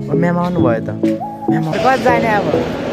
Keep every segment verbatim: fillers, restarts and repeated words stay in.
Ma'am आउनुभयो त ma'am कति जाने अब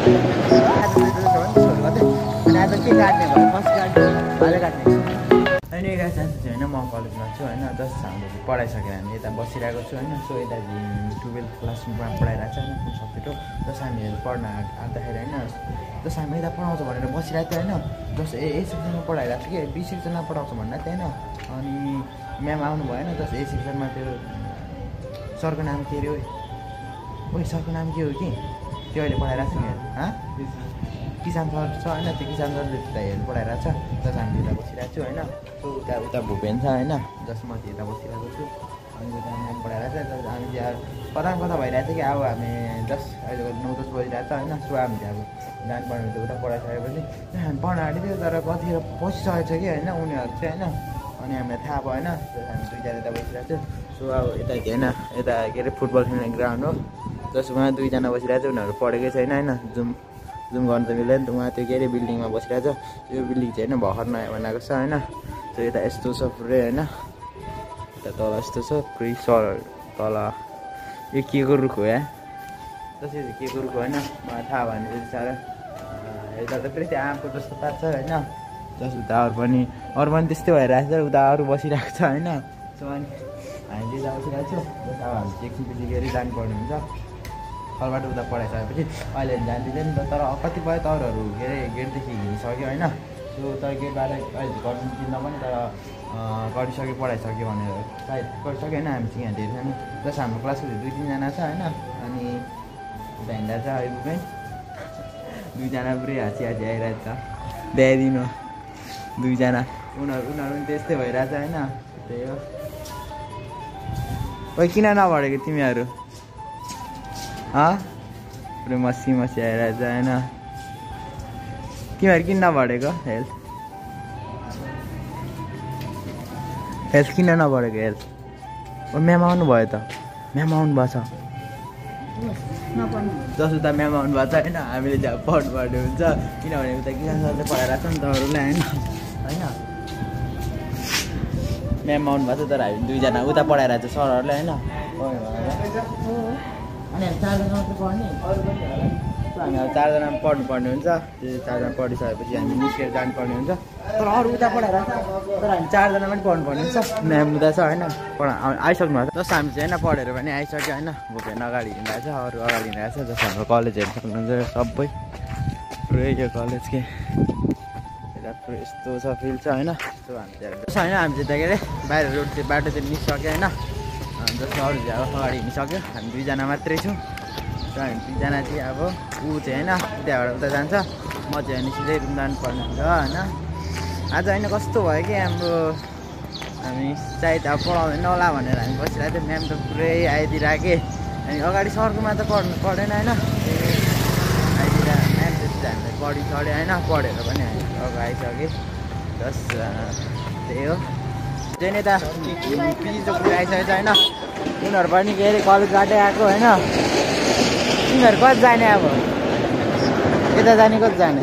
अनि आज के काट्ने भयो फर्स्ट काट्ने भाले काट्ने अनि एघार चान्स चाहिँ होइन म कलेजमा छु होइन जस्ट हामीले पढाइसकेर हामी यता बसिरहेको छु होइन सो यता टुवेल्भ क्लासमा पढाइरहेको छ होइन कुन सब्जेक्ट हो जस्ट हामीहरू पढ्न आँट्दाखेरि होइन जस्ट हामी यता पढाउँछ भनेर बसिरहेको थियो होइन जस्ट ए ए सेक्सनमा पढाइरहेको थियो कि बी सेक्सनमा पढाउँछ भन्दा थियो होइन अनि म्याम आउनु भएन जस्ट ए सेक्सनमा त्यो सरको नाम के अरे ओ सरको नाम के हो कि त्यो अहिले पढाइरहेको छ नि हाँ किसान सर छ होइन त्यो किसान सरले हेर्नु पढाइरहेको छ जस्ट हामी यता बसिरहेको छु होइन सो उता उता भुपेन छ होइन जस्ट म यता बसिरहेको छु अनि उता म्याम पढाइरहेको छ जस्ट हामी त्यहाँ कता कता भइरहेको छ कि अब हामी जस्ट अहिले नौ दस बजिरहेको छ होइन सो हामी चाहिँ अब जानुपर्ने हुन्छ उता पढाइसकेपछि हामी पढ्न आँटेको थियो तर कतिखेर पसिसकेको छ कि होइन उनीहरू चाहिँ होइन अनि हामीलाई थाहा भएन हामी दुईजना यता बसिरहेको थियो सो अब यता होइन यता के अरे फुटबल खेल्ने ग्राउन्ड हो जस्ट उहाँ दुईजना बसिरहेको थियो उनीहरू पढेकै छैन होइन जुम जुम गर्नु त मिल्दैन त उहाँ त्यो के अरे बिल्डिङमा बसिरहेको छ त्यो बिल्डिङ चाहिँ होइन भर्खर नयाँ बनाएको छ होइन त्यो यता यस्तो छ पुरै होइन यता तल यस्तो छ पुरै सर तल यो के को रुख हो या त्यसरी के को रुख होइन मलाई थाहा भएन त्यति साह्रो यता त पुरै त्यो आँपको जस्तो पार्छ होइन जस उता अरू पनि अरू पनि त्यस्तै भइरहेको छ उता अरू बसिरहेको छ होइन सो अनि हामी त्यता बसिरहेको छौँ जस अब हामी एकछिनपछि गएर जानुपर्ने हुन्छ कलबाट उता पढाइसकेपछि अहिले जान्दिँदैन नि त तर कतिपय तरुहरू के अरे गेटदेखि हिँडिसक्यो होइन त्यो तर गेटबाट अहिले गर्नु दिन्न पनि तर गरिसक्यो पढाइसक्यो भनेर सायद गरिसक्यो होइन हामी चाहिँ यहाँ धेरै सानो जस हाम्रो क्लासको दुई तिनजना छ होइन अनि उता हिँड्दा छ अहिले पनि दुईजना पुरै हाँसी हाँसी आइरहेको छ देखाइदिनु दुईजना उनीहरू उनीहरू पनि त्यस्तै भइरहेछ होइन त्यही हो खोइ किन नभरेको तिमीहरू अँ पुरै मसी मसी आइरहेछ होइन तिमीहरू किन नभरेको हेल्थ हेल्थ किन नभरेको हेल्थ ओ म्याम आउनुभयो त म्याम आउनुभएको छ जस उता म्याम आउनुभएको छ होइन हामीले त्यहाँ पढ्नुपर्ने हुन्छ किनभने उता किसान सरले पढाइरहेको छ नि त अरूलाई होइन होइन म्याम आउनुभएको छ तर हामी दुईजना उता पढाइरहेको छ सरहरूले होइन अनि हामी चारजना मात्रै पढ्ने अरू पनि होला हामी अब चारजना पढ्नुपर्ने हुन्छ त्यो चारजना पढिसकेपछि हामी निस्केर जानुपर्ने हुन्छ तर अरू उता पढाइरहेको छ तर हामी चारजना पनि पढ्नुपर्ने हुन्छ म्याम उता छ होइन पढ आइसक्नु भएको छ जस्तो हामी चाहिँ होइन पढेर पनि आइसक्यो होइन भुपेन अगाडि हिँडिरहेको छ अरू अगाडि हिँडिरहेको छ जस्तो हाम्रो कलेज हेर्नु सक्नुहुन्छ सबै पुरै यो कलेज के यता पुरै यस्तो छ फिल्ड छ होइन त्यो हामी चाहिँ जस्तो होइन हामी चाहिँ त्यहाँ के अरे बाहिर रोड चाहिँ बाटो चाहिँ निस्क्यो होइन जस्तो अरू चाहिँ अब अगाडि हिँडिसक्यो हामी दुईजना मात्रै छौँ र हामी दुईजना चाहिँ अब ऊ चाहिँ होइन त्यहाँबाट उता जान्छ म चाहिँ अनि सिधै रुम जानुपर्ने हुन्छ होइन आज होइन कस्तो भयो कि हाम्रो हामी सायद अब पढाउँदैन होला भनेर हामी बसिरहेको थियौँ म्याम त पुरै आइदिरहेको अनि अगाडि सरकोमा त पढ्नु पढेन होइन आइदिएर म्याम त्यस्तो हामीलाई पढि चढ्यो होइन पढेर पनि हामी अगाडि आइसक्यो जस्ट त्यही हो चाहिँ यता पिजी पुरै आइसकेको छ होइन उनीहरू पनि के अरे कलेज बाटै आएको होइन तिमीहरू कति जाने अब यता जाने कति जाने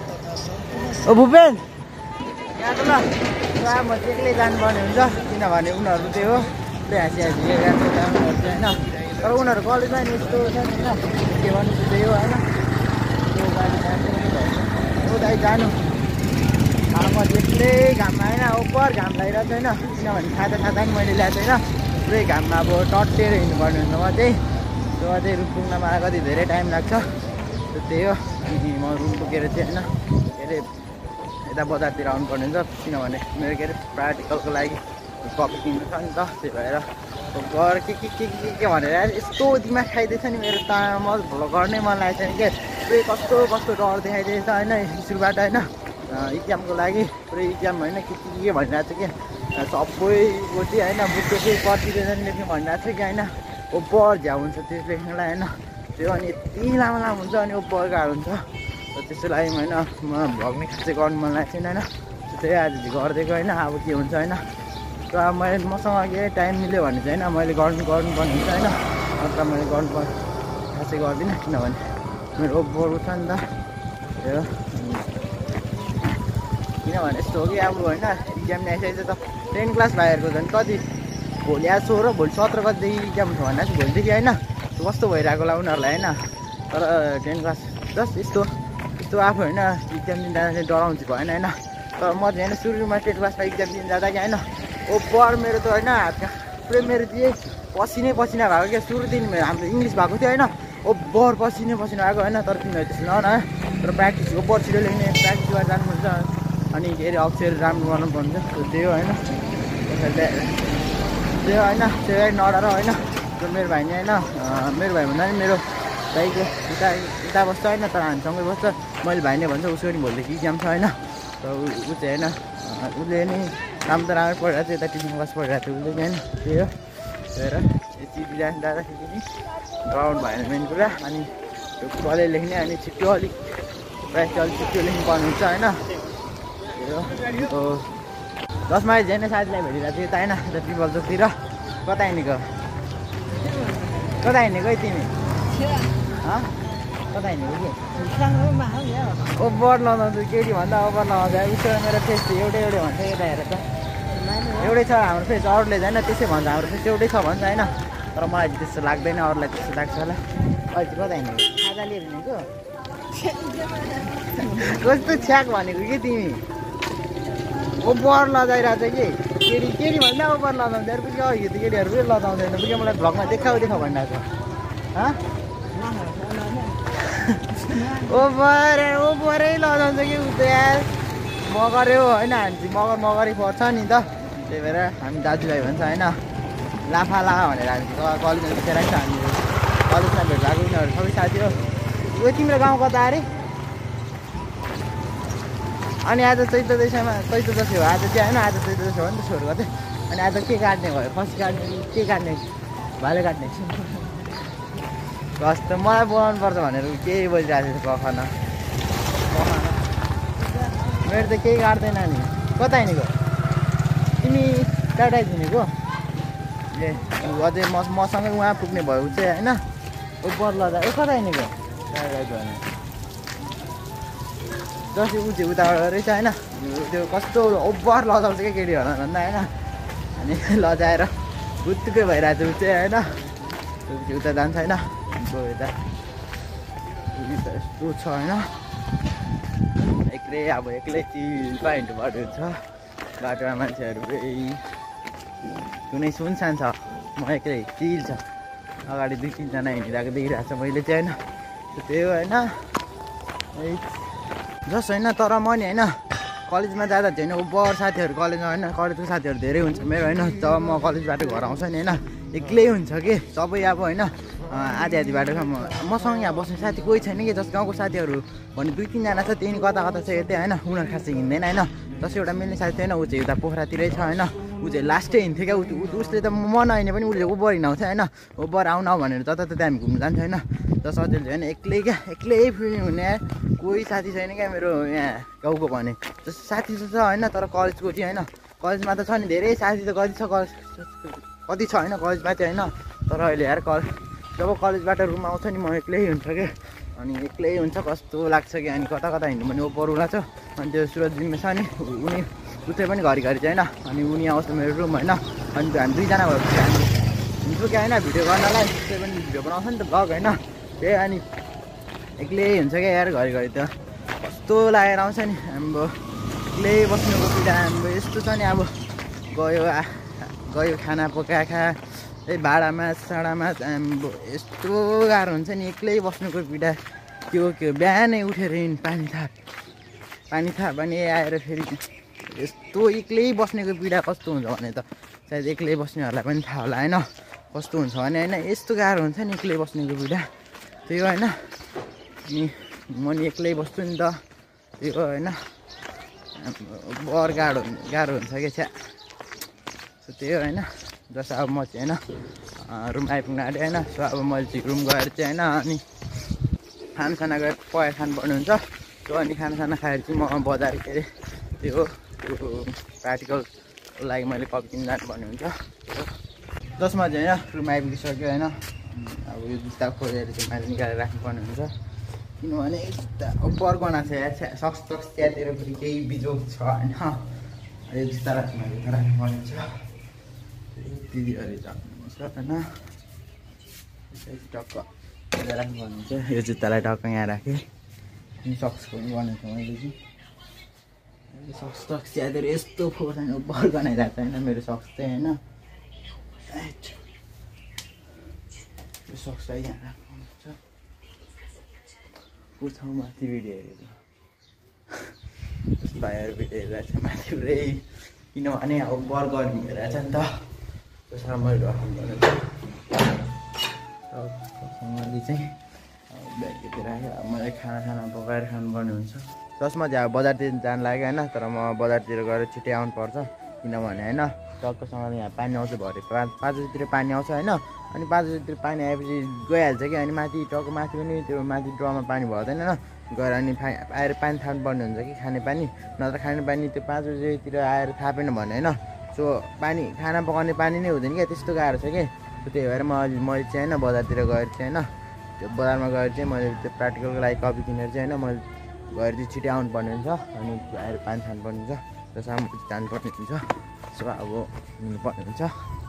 ओ भुपेन यहाँ त ल म चाहिँ एक्लै जानुपर्ने हुन्छ किनभने उनीहरू त्यही हो पुरै हाँसी हाँसी गएको छ उनीहरू चाहिँ होइन तर उनीहरू कलेजमा नि यस्तो छ नि होइन के भन्नु त्यही हो होइन त्यो गाडी जानु उता जानु अब एक्लै घाममा होइन ओपर घाम लागिरहेको छ होइन किनभने खाता खाता पनि मैले ल्याएको होइन पुरै घाममा अब टट्टेर हिँड्नुपर्ने हुन्छ म चाहिँ त्यो चाहिँ रुम पुग्नमा कति धेरै टाइम लाग्छ त्यही हो अनि म रुम पुगेर चाहिँ होइन के अरे यता बजारतिर आउनुपर्ने हुन्छ किनभने मेरो के अरे प्र्याक्टिकलको लागि कपी किन्नु छ नि त त्यही भएर घर के के के के के भनेर यस्तो दिमाग खाइदिएछ नि मेरो त म भलो गर्नै मन लागेको छ नि के पुरै कस्तो कस्तो डर देखाइदिएछ होइन सुरुबाट होइन इक्जामको लागि पुरै इक्जाम होइन के के के भनिरहेको छ कि सबैको चाहिँ होइन बुकको चाहिँ प्रतिवेदन लेख्नु भनिरहेको छ कि होइन ओपर झ्याउ हुन्छ त्यो लेख्नुलाई होइन त्यो अनि यति लामो लामो हुन्छ अनि ओपर गाह्रो हुन्छ त्यसको लागि होइन म भग्ने खास चाहिँ गर्नु मन लागेको छैन होइन त्यही आज गरिदिएको होइन अब के हुन्छ होइन र अब मैले मसँग के टाइम मिल्यो भने चाहिँ होइन मैले गर्नु गर्नुपर्ने हुन्छ होइन अन्त मैले गर्नुपर्ने खासै गर्दिनँ किनभने मेरो ओपर छ नि त त्यो किनभने यस्तो हो कि अब होइन इक्जाम आइसकेको छ त टेन क्लास भाइहरूको झन् कति भोलि आज सोह्र भोलि सत्र गतिदेखि इक्जाम छ भन्दा चाहिँ भोलिदेखि होइन कस्तो भइरहेको होला उनीहरूलाई होइन। तर टेन क्लास जस्ट यस्तो यस्तो आफू होइन इक्जाम दिन जाँदा चाहिँ डराउँछ भएन होइन। तर म चाहिँ होइन सुरुमा टेन क्लासमा इक्जाम दिन जाँदा कि होइन ओभर मेरो त होइन पुरै मेरो चाहिँ पसिनै पसिना भएको क्या। सुरु दिन हाम्रो इङ्ग्लिस भएको थियो होइन ओभर पसिनै पसिना भएको होइन। तर तिमीहरू त्यसो न तर प्र्याक्टिस ओभर छिटो लेख्ने प्र्याक्टिस गरेर जानुपर्छ अनि के अरे अक्षर राम्रो गर्नुपर्छ त्यही हो होइन। त्यो होइन त्यो नडर होइन। मेरो भाइ नि होइन मेरो भाइ भन्दा नि मेरो भाइको उता उता बस्छ होइन तर हामीसँगै बस्छ। मैले भाइ नै भन्छ उसको नि भोलिदेखि इक्जाम छ होइन। तर ऊ चाहिँ होइन उसले नि राम्रो त राम्रो पढिरहेको थियो यता टिचिङ क्लास पढिरहेको थियो उसले होइन। त्यही हो हेर यति बिहान जाँदाखेरि नि ग्राउन्ड भएन मेन कुरा। अनि त्यो कलेज लेख्ने अनि छिट्टो अलिक प्रायः चाहिँ अलिक छिट्टो लेख्नु पर्नुहुन्छ होइन। त्यही हो दस माइल झन् साथीलाई भेटिरहेको थियो यता होइन यता पिपल चोकतिर। कता हिँडेको कता हिँडेको है तिमी कता हिँडेको कि ओभर लगाउँछु केटी भन्दा ओभर लगाउँछ उसो मेरो फेस चाहिँ एउटै एउटै भन्छ यता हेर त एउटै छ हाम्रो फेस अरूले चाहिँ होइन त्यसै भन्छ हाम्रो फेस एउटै छ भन्छ होइन। तर मलाई चाहिँ त्यस्तो लाग्दैन अरूलाई त्यस्तो लाग्छ होला। अहिले चाहिँ कता हिँडेको खाजा लिएर हिँडेको कस्तो छ्याक भनेको कि तिमी ओभर लजाइरहेको छ कि केटी केटी भन्दा ओभर लजाउँछ अरू पुग्यो यो त केटीहरू पनि लजाउँदैन पुग्यो मलाई भ्लगमा देखाउ देखाउ भनिरहेको छ ओभर ओभरै लजाउँछ कि उ त यार मगरै हो होइन। हामी चाहिँ मगर मगरै पर्छ नि त त्यही भएर हामी दाजुभाइ भन्छ होइन लाफा लाफा भनेर हामी कलेजमा बिचरा छ हामी कलेजमा भेट भएको उनीहरू सबै साथी हो। ऊ तिम्रो गाउँ कता अरे अनि आज चैत दसैँमा चैत दसैँ हो आज चाहिँ होइन आज चैत दसैँ हो नि त छोरो कतै। अनि आज के काट्ने भयो खसी काट्ने के काट्ने भाले काट्ने कस्तो मलाई बोलाउनु पर्छ भनेर केही बोलिरहेको थियो पखन पखन मेरो त केही काट्दैन नि। कता हिँडेको तिमी टाढा हिँडेको ए अझै म मसँगै उहाँ पुग्ने भयो चाहिँ होइन ओभर लदा ए कता हिँडेको टाढा भने जस्तै ऊ चाहिँ उताबाट रहेछ होइन त्यो कस्तो ओभर लजाउँछ क्या केटीहरूलाई भन्दा होइन। अनि लजाएर गुत्तुकै भइरहेको छ ऊ चाहिँ होइन त्यो चाहिँ उता जान्छ होइन गयो यता यस्तो छ होइन एक्लै अब एक्लै चिल पाइन्टो बाटो छ बाटोमा मान्छेहरू कुनै सुनसान छ म एक्लै चिल छ अगाडि दुई तिनजना हिँडिरहेको देखिरहेको छ मैले चाहिँ होइन त्यही हो होइन जस होइन। तर म नि होइन कलेजमा जाँदा चाहिँ होइन ओभर साथीहरू कलेजमा होइन कलेजको साथीहरू धेरै हुन्छ मेरो होइन। जब म कलेजबाट घर आउँछ नि होइन एक्लै हुन्छ कि सबै अब होइन आधी आधी बाटोसम्म मसँग यहाँ बस्ने साथी कोही छैन कि जस गाउँको साथीहरू भने दुई तिनजना छ त्यही कता कता छ यतै होइन उनीहरू खासै हिँड्दैन होइन। जस्तै एउटा मिल्ने साथी छैन ऊ चाहिँ उता पोखरातिरै छ होइन ऊ चाहिँ लास्टै हिँड्थ्यो क्या उसले त म नहिँडे पनि उसले ओभर हिँडाउँछ होइन ओभर आउन भनेर जताततै हामी घुम्नु जान्छ होइन। जस अझै होइन एक्लै क्या एक्लै फिल्म हुने कोही साथी छैन क्या मेरो यहाँ गाउँको भने जस्तो साथी छ होइन तर कलेजको चाहिँ होइन कलेजमा त छ नि धेरै साथी त कति छ कलेज कति छ होइन कलेजमा चाहिँ होइन। तर अहिले यार कलेज जब कलेजबाट रुम आउँछ नि म एक्लै हुन्छ क्या अनि एक्लै हुन्छ कस्तो लाग्छ कि अनि कता कता हिँड्नु पनि ओभर उला छ। अनि त्यो सुरज जिम्मे छ नि उनी उतै पनि घरिघरि चाहिँ होइन अनि उनी आउँछ मेरो रुम होइन अनि हामी दुईजना भएपछि हामी हुन्छु क्या होइन भिडियो गर्नलाई त्यही पनि भिडियो बनाउँछ नि त भ्लग होइन त्यही अनि एक्लै हुन्छ क्या यार घरिघरि त कस्तो लागेर आउँछ नि हाम्रो एक्लै बस्नुको पीडा हाम्रो यस्तो छ नि अब गयो गयो खाना पकाए खा ए भाडामा साडामा हाम्रो यस्तो गाह्रो हुन्छ नि एक्लै बस्नुको पीडा त्यो के बिहानै उठेर हिँड पानी थाप पानी थाप अनि आएर फेरि यस्तो एक्लै बस्नेको पीडा कस्तो हुन्छ भने त सायद एक्लै बस्नेहरूलाई पनि थाहा होला होइन कस्तो हुन्छ भने होइन यस्तो गाह्रो हुन्छ नि एक्लै बस्नेको पीडा त्यही हो होइन। अनि म नि एक्लै बस्छु नि त त्यही हो होइन बर गाह्रो गाह्रो हुन्छ क्या छ्या त्यही हो होइन। जस्तो अब म चाहिँ होइन रुम आइपुग्न आँटेँ होइन सो अब मैले चाहिँ रुम गएर चाहिँ होइन अनि खानासाना गएर पकाएर खानुपर्ने हुन्छ सो अनि खानासाना खाएर चाहिँ म बजार के अरे त्यो त्यो प्र्याक्टिकलको लागि मैले कपी किन्न जानुपर्ने हुन्छ जसमा चाहिँ होइन रुम आइपुगिसक्यो होइन अब यो जुत्ता खोलेर चाहिँ मैले निकालेर राख्नुपर्ने हुन्छ किनभने जुत्ता ओभर गनाएको छ यहाँ सक्स सक्स त्यहाँतिर फेरि केही बिजोग छ होइन यो जुत्ता राख्नु मैले राख्नुपर्ने हुन्छ दिदीहरू जानुपर्छ होइन टक्क राख्नु पर्नुहुन्छ यो जुत्तालाई टक्क यहाँ राखेँ अनि सक्स पनि बनाएको मैले चाहिँ अहिले सक्स टक्स च्यातेर यस्तो फोहोर छैन बर गनाइरहेको छ होइन मेरो सक्स चाहिँ होइन यो सक्सलाई यहाँ राख्नुहुन्छ को छ माथि भिडियो हेरेको भाइहरू भिडियो हेरिरहेको छ माथि पुरै किनभने अब बर गर्मी हेरेको छ नि त त्यसमा मैले राख्नु पर्छ सँगले चाहिँ ब्यागतिर आयो अब मलाई खाना खाना पकाएर खानुपर्ने हुन्छ जसमा चाहिँ अब बजारतिर जानु लाग्यो होइन तर म बजारतिर गएर छिट्टै आउनु पर्छ किनभने होइन टक्कसँगले यहाँ पानी आउँछ भरे पाँच पाँच बजीतिर पानी आउँछ होइन अनि पाँच बजीतिर पानी आएपछि गइहाल्छ कि अनि माथि टक्क माथि पनि त्यो माथि ड्रममा पानी भर्दैन होइन गएर अनि आएर पानी थाप्नुपर्ने हुन्छ कि खाने पानी नत्र खाने पानी त्यो पाँच बजीतिर आएर थापेन भने होइन सो पानी खाना पकाउने पानी नै हुँदैन क्या त्यस्तो गाह्रो छ कि त्यही भएर म मैले चाहिँ होइन बजारतिर गएर चाहिँ होइन त्यो बजारमा गएर चाहिँ मैले त्यो प्र्याक्टिकलको लागि कपी किनेर चाहिँ होइन मैले गएर चाहिँ छिटै आउनुपर्ने हुन्छ अनि आएर पानी खानुपर्ने हुन्छ त्यसमा जानुपर्ने हुन्छ सो अब हिँड्नुपर्ने हुन्छ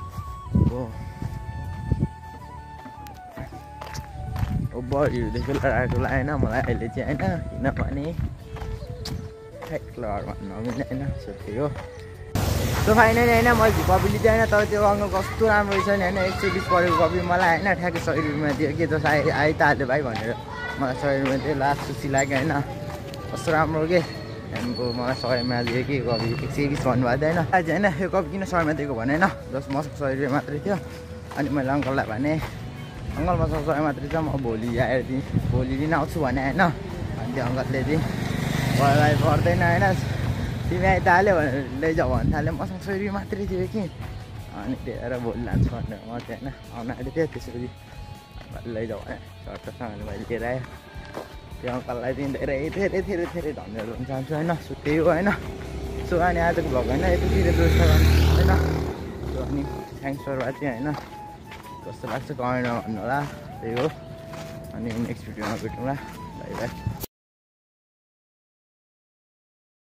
अब बडीहरूदेखि लडाएको लागेन मलाई अहिले चाहिँ होइन किनभने लड भन्नु नमिल्ने होइन सो त्यही हो सो फाइनली होइन मैले कपी लिँदै होइन तर त्यो अङ्कल कस्तो राम्रो रहेछ नि होइन एक सय बिस परेको कपी मलाई होइन ठ्याक्कै सय रुपियाँमा दियो के त आइ आइ त हाल्यो भाइ भनेर मलाई सय रुपियाँ दियो लास्ट खुसी लाग्यो होइन कस्तो राम्रो के त्यहाँदेखिको मलाई सयमा दियो कि कपी एक सय बिस भन्नुभएको थियो होइन आज होइन यो कपी किन सयमा दिएको भने होइन जस्ट मसँग सय रुपियाँ मात्रै थियो अनि मैले अङ्कललाई भने अङ्कल मसँग सय मात्रै छ म भोलि आएर दिएँ भोलि दिन आउँछु भने होइन अनि त्यो अङ्कलले चाहिँ मलाई पर्दैन होइन तिमी आइ त हाल्यो भनेर लैजाऊ भन्न थाल्यो मसँग सय रुपियाँ मात्रै थियो कि अनि त्यही भएर भोलि लान्छु भनेर म चाहिँ होइन आउनु आएको थियो त्यसरी लैजाऊ भने चट्टसँगले मैले लिएर आएँ त्यो अङ्कललाई चाहिँ धेरै धेरै धेरै धेरै धन्यवाद भन्न चाहन्छु होइन सो त्यही हो होइन सो अनि आजको भ्लग होइन यतातिर व्यवस्था गर्नु होइन सो अनि थ्याङ्क्स फर वाचिङ होइन कस्तो लाग्छ कमेन्टमा भन्नु होला त्यही हो अनि नेक्स्ट भिडियोमा भेटौँला बाई बाई